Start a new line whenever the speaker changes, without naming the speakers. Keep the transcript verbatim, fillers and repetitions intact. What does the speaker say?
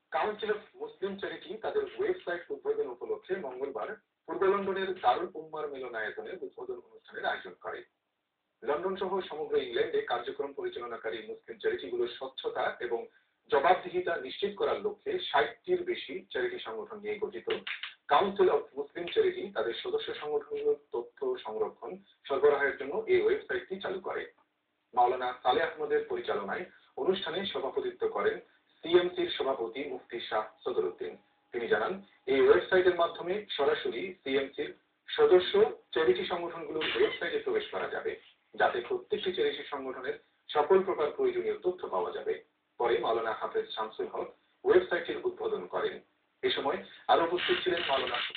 Council of Muslim charity তাদের website উদ্বোধন উপলক্ষে মঙ্গলবার পূর্ব লন্ডনের দারুল উম্মার মিলনায়তনে উদ্বোধন অনুষ্ঠানের আয়োজন করে। লন্ডন সহ সমগ্র ইংল্যান্ডে কার্যক্রম পরিচালনাকারী মুসলিম চ্যারিটিগুলোর স্বচ্ছতা এবং জবাবদিহিতা নিশ্চিত করার লক্ষ্যে ষাটটির বেশি চ্যারিটি সংগঠন নিয়ে গঠিত কাউন্সিল অফ মুসলিম চ্যারিটি তাদের সদস্য সংগঠনগুলোর তথ্য সংরক্ষণ সরবরাহের জন্য এই ওয়েবসাইটটি চালু করে। মাওলানা সালেহ আহমদের পরিচালনায় অনুষ্ঠানে সভাপতিত্ব করেন সিএমসির সভাপতি মুফতি শাহ সদরুদ্দিন। তিনি জানান, এই ওয়েবসাইটের মাধ্যমে সরাসরি সিএমসির সদস্য চ্যারিটি সংগঠনগুলোর ওয়েবসাইটে প্রবেশ করা যাবে, যাতে প্রত্যেকটি চ্যারিটি সংগঠনের সকল প্রকার প্রয়োজনীয় তথ্য পাওয়া যাবে। পরে মাওলানা হাফেজ শামসুল হক ওয়েবসাইটটির উদ্বোধন করেন। এ সময় আরো উপস্থিত ছিলেন মাওলানা